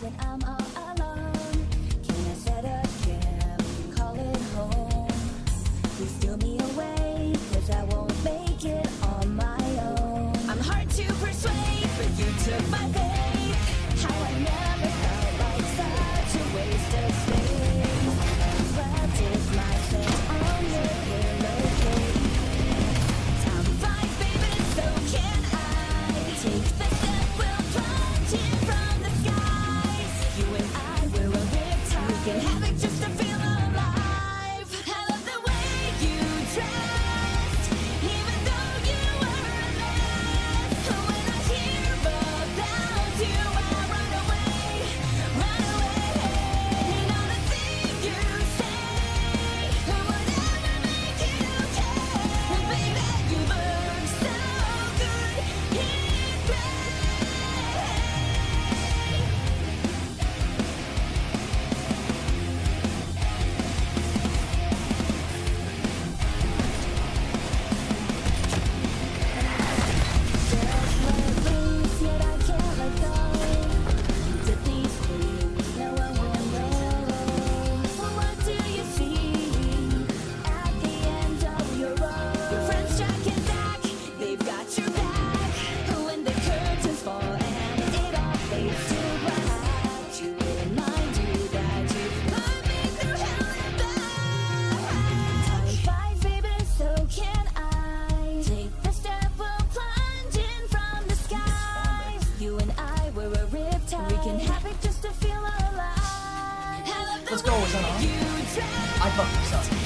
when I'm all alone. Can I set a camp, call it home? Please steal me away, 'cause I won't make it on my own. I'm hard to persuade, but you took my faith. How I never felt like such a waste of space. What's left is my scent on your pillowcase. I'm fine, baby, so can I take the step, we'll plunge in from the skies. You and I, we're a riptide. We can have it just to feel alive. I love the way you dressed, even though you were a mess. When I hear about you, I run away, run away. You know the thing you say, would never make it okay. Baby, you look so good in gray. Just let loose, yet I can't let go. To these things, no one will know. Well, what do you see at the end of your road? Your friends Jack and Zach, they've got your back. When the curtains fall and it all fades to black, to remind you that you put me through hell and back. I'm fine, baby, so can I take the step, we'll plunge in from the skies. You and I, we're a riptide. We can have it just to feel alive. Let's go, Sana. You dress, I fucked this up.